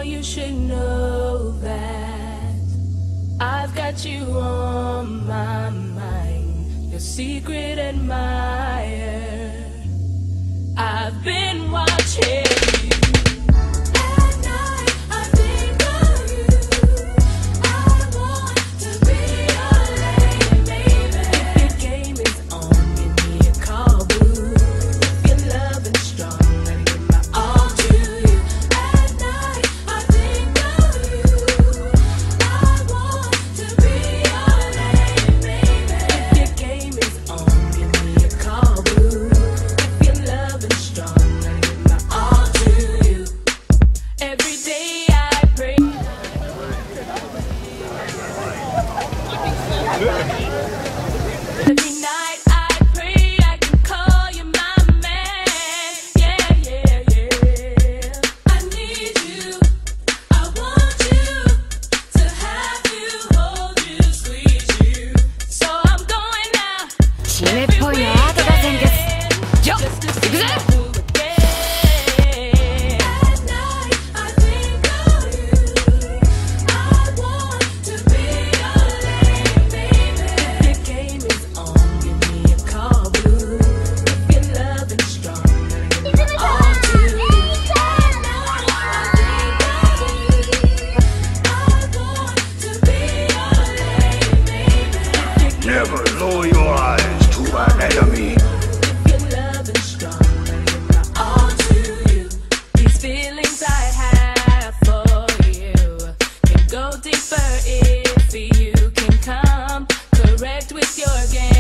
you should know that I've got you on my mind, your secret admirer. I've been watching you. At night I think of you. I want to be your lady, baby. If your game is on, give me a call, boo. If you're loving strong, let me give my all to you. At night I think of you. I want to be your lady, baby. If your game is on, give me a call, boo. If you're loving strong, let me give my all to you. Every day I pray. Every night I pray I can call you my man. Yeah, yeah, yeah. I need you. I want you to have you, hold you, squeeze you. So I'm going out 締めっぽいのアートが先決よっ just to 行く see ぜ you again. At night I think of you. I want to be your lady, baby. If your game is on, give me a call, boo. If you're loving strong, let me give my all to you. At night I think of you. I want to be your lady, baby. If your Never lower your eyes to an enemy. If you're loving strong, let me give my all to you. These feelings I have for you can go deeper if you can come correct with your game.